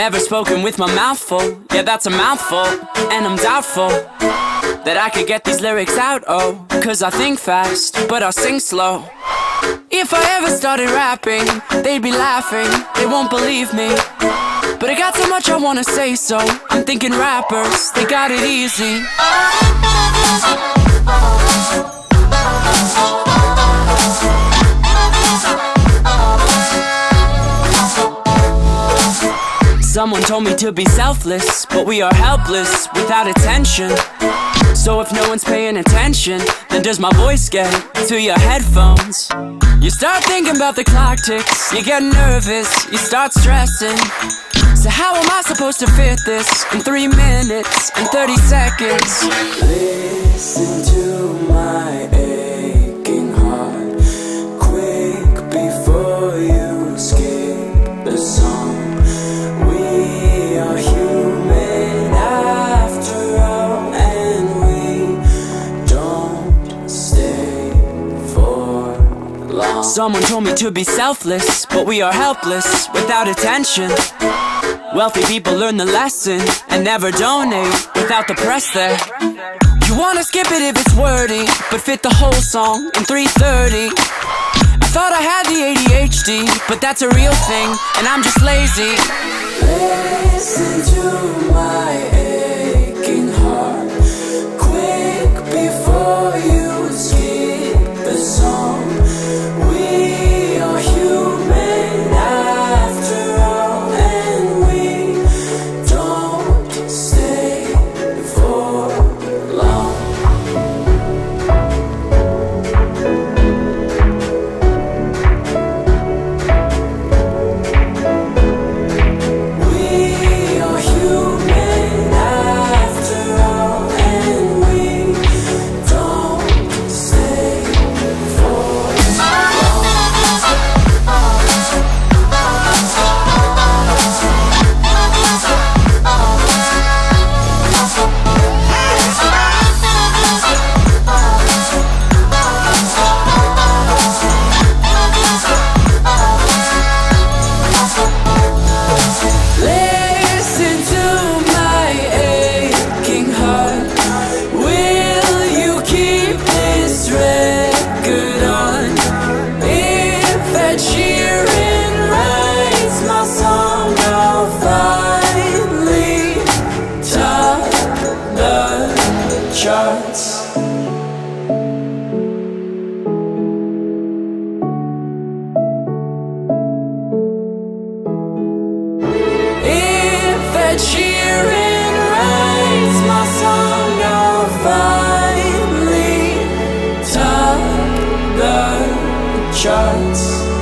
Never spoken with my mouth full, yeah that's a mouthful. And I'm doubtful that I could get these lyrics out, oh, cause I think fast, but I sing slow. If I ever started rapping, they'd be laughing, they won't believe me. But I got so much I wanna say, so I'm thinking rappers, they got it easy. Someone told me to be selfless, but we are helpless without attention. So if no one's paying attention, then does my voice get to your headphones? You start thinking about the clock ticks, you get nervous, you start stressing. So how am I supposed to fit this in 3 minutes and 30 seconds? Listen to my aching heart, quick before you skip the song. We are human after all, and we don't stay for long. Someone told me to be selfless, but we are helpless without attention. Wealthy people learn the lesson and never donate without the press there. You wanna skip it if it's wordy, but fit the whole song in 3:30. I thought I had the ADHD, but that's a real thing, and I'm just lazy. Listen to my aching heart, quick before you skip the song. We are human after all, and we don't stay for long. Charts.